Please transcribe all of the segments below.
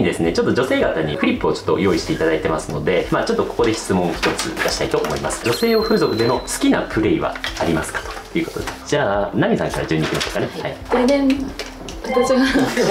にですね、ちょっと女性方にフリップをちょっと用意していただいてますので、ちょっとここで質問一つ出したいと思います。女性用風俗での好きなプレイはありますかということで。じゃあ、ナミさんから順にいきましょうかね。はい。 これで私が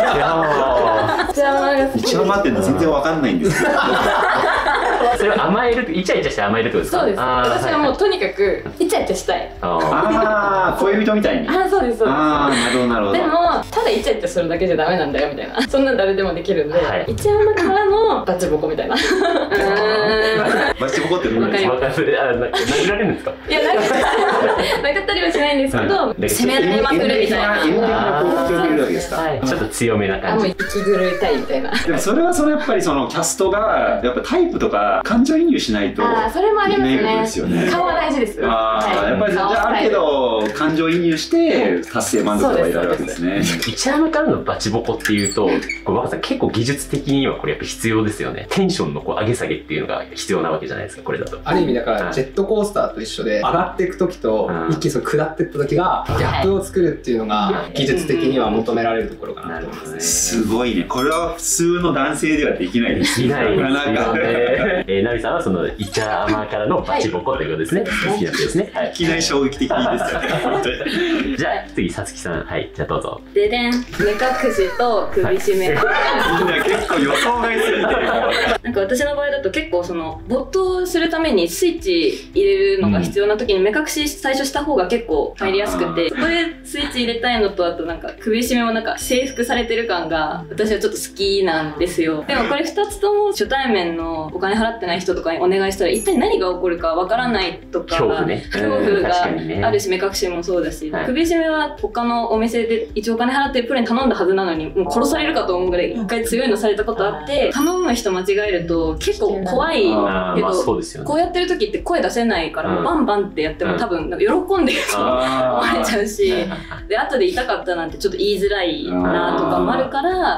一番待ってるの全然わかんないんですよ。 それは甘える、イチャイチャして甘えるってことですか？ そうです。私はもうとにかくイチャイチャしたい。 ああ、恋人みたいに。 ああ、そうですそうです。 ああ、なるほどなるほど。 でもただイチャイチャするだけじゃダメなんだよみたいな。そんなん誰でもできるんで、一山からのバチボコみたいな。 バチボコって何ですか？ 殴られるんですか？ いや、殴ったりはしないんですけど、攻められまくるみたいな。 ちょっと強めな感じ。 もう息狂いたいみたいな。 でもそれはやっぱりそのキャストがやっぱタイプとか感情移入しないと。 それもありますね。顔は大事です。 やっぱりじゃああるけど感情移入して達成満足とかいられるわけですね。 一山からのバチボコっていうと、若さん結構技術的にはこれやっぱ必要ですよね。テンションの上げ下げっていうのが必要なわけじゃないですか、これだと。 ある意味だからジェットコースターと一緒で、上がっていく時と一気に下っていく時がギャップを作るっていうのが技術的には求められるところかなと思いますね。 すごいね。これは普通の男性ではできないです。 できないですね。ナミさんはそのイチャアマからのバチボコということですね。好きなですね。 いきなり衝撃的ですよね。 じゃあ次さつきさん、はい、じゃあどうぞ。 ででん、目隠しと首絞め。 結構予想外すぎてる。 なんか私の場合だと結構その没頭するためにスイッチ入れるのが必要な時に目隠し最初した方が結構入りやすくて、そこでスイッチ入れたいのと、あとなんか首絞めもなんか征服されてる感が私はちょっと好きなんですよ。でもこれ2つとも初対面のお金払ってない人とかにお願いしたら一体何が起こるかわからないとか、恐怖があるし、目隠しもそうだし、首絞めは他のお店で一応お金払ってるプレーン頼んだはずなのにもう殺されるかと思うぐらい一回強いのされたことあって、頼む人間違えると結構怖いけど、こうやってる時って声出せないからバンバンってやっても多分喜んでると思われちゃうし、で後で痛かったなんてちょっと言いづらいなとかもあるから、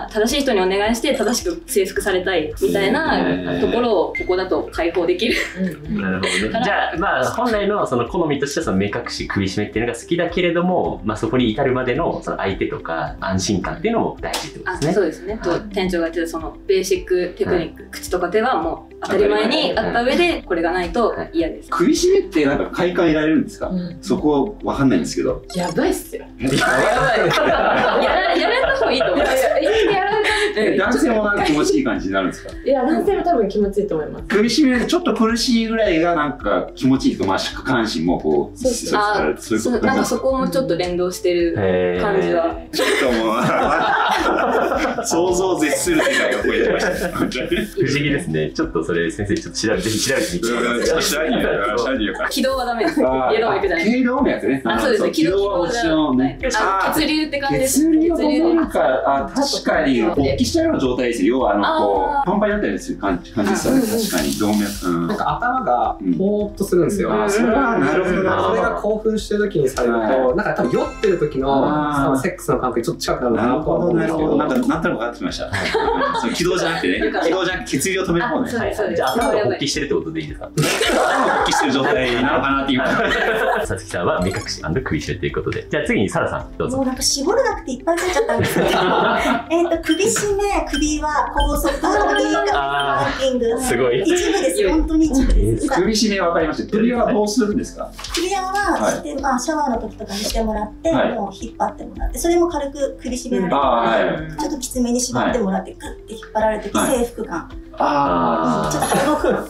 正しい人にお願いして正しく征服されたいみたいなところをここだと解放できる。 なるほどね。じゃあ本来のその好みとしてはその目隠し首絞めっていうのが好きだけれども、そこに至るまでのその相手とか安心感っていうのも大事ってことですね。 そうですね。と店長が言ってたそのベーシックテクニック、口とか手はもう当たり前にあった上でこれがないと嫌です。 首絞めってなんか快感得られるんですか？そこわかんないんですけど。 やばいっすよ。やばい。やられた方がいいと思う。 男性もなんか気持ちいい感じになるんですか？ いや、男性も多分気持ちいいと思います。 首絞めちょっと苦しいぐらいがなんか気持ちいいとか、下半身もこうなんかそこもちょっと連動してる感じは。 ちょっともう想像を絶する世界が増えてました。不思議ですね。ちょっとそれ先生ちょっとぜひ調べてみてください。 軌道はダメです。軌道は良くじゃない。 軌道のやつね。 そうですね。軌道は血流って感じです。血流なんか確かに勃起したような状態ですよ。要はこうパンパンになったりする感じですよね。確かに動脈。 なんか頭がぼーっとするんですよ。 それはなるほど。 それが興奮してる時にされると、なんか多分酔ってる時のセックスの感覚にちょっと近くなるなとは思うんですけど、 なんとなく分かってきました。軌道じゃなくてね、軌道じゃなくて血流を止める方ね。 じゃあ頭が勃起してるってことでいいですか？ 頭が勃起してる状態なのかなっていう。 さつきさんは目隠し&首絞めということで、じゃあ次にサラさんどうぞ。 もうなんか絞るなくていっぱい出ちゃったんですけど、首絞め、首は高速、パーキング。 すごい。 一部ですよ、本当に一部です。 首絞めは分かりました。首はどうするんですか？ 首輪はして、シャワーの時とかにしてもらって、もう引っ張ってもらって、それも軽く首絞められて、ちょっときつめに縛ってもらって、グッて引っ張られて、征服感。ちょっと敗北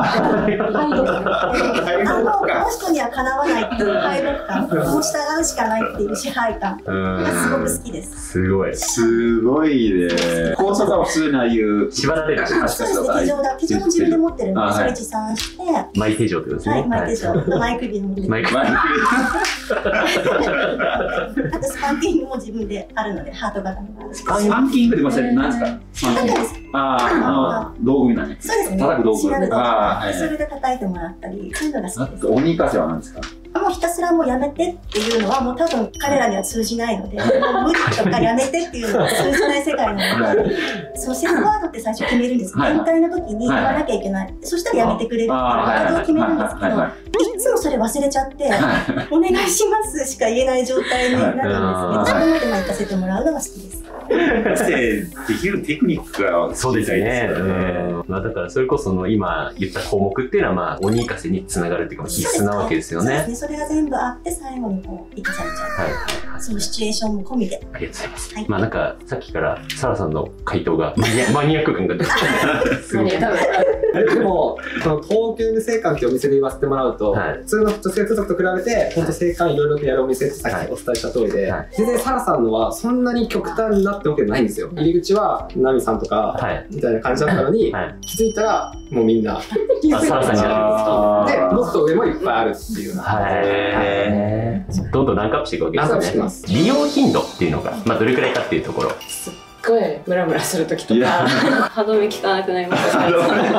感。この人にはかなわないっていう敗北感。もう従うしかないっていう支配感がすごく好きです。 すごい。 すごいね。高速は普通にああいう縛られる。 そうですね。手錠も自分で持ってるので、それ持参して。 マイ手錠ってことですね。 マイ手錠。マイ首の。 マイ首。 あとスパンキングも自分であるので、ハート型の。 スパンキングって何ですか？道具なんです。 そうですね。 叩く道具。 それで叩いてもらったり、そういうのが好きです。 鬼化せは何ですか？ もうひたすらもうやめてっていうのはもう多分彼らには通じないので、もう無理とかやめてっていうのは通じない世界なので、そのセルフワードって最初決めるんです。限界の時に言わなきゃいけない。そしたらやめてくれるっていうワードを決めるんですけど、 つもそれ忘れちゃって、お願いしますしか言えない状態になるんですけど、そこまで行かせてもらうのが好きです。 できるテクニックがそうですね。まあだからそれこそ今言った項目っていうのはまあ鬼活かせにつながるっていうか必須なわけですよね。 そうですね。それが全部あって最後にこう生かされちゃう。そのシチュエーションも込みで。 ありがとうございます。まあなんかさっきからサラさんの回答がマニアック感が出てすごい。 でもこの東急無声館っていうお店で言わせてもらうと、普通の女性風俗と比べて本当声館いろいろとやるお店ってさっきお伝えした通りで、全然サラさんのはそんなに極端になってわけないんですよ。入り口はナミさんとかみたいな感じだったのに、気づいたらもうみんなサラさんになるんですか。 でもっと上もいっぱいあるっていう。 どんどんランクアップしていくわけですね。利用頻度っていうのがまあどれくらいかっていうところ。 すっごいムラムラする時とか歯止め効かなくなりました。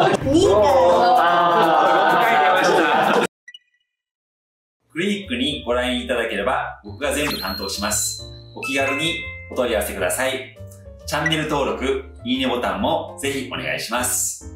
クリニックにご来院いただければ僕が全部担当します。お気軽にお問い合わせください。チャンネル登録、いいねボタンもぜひお願いします。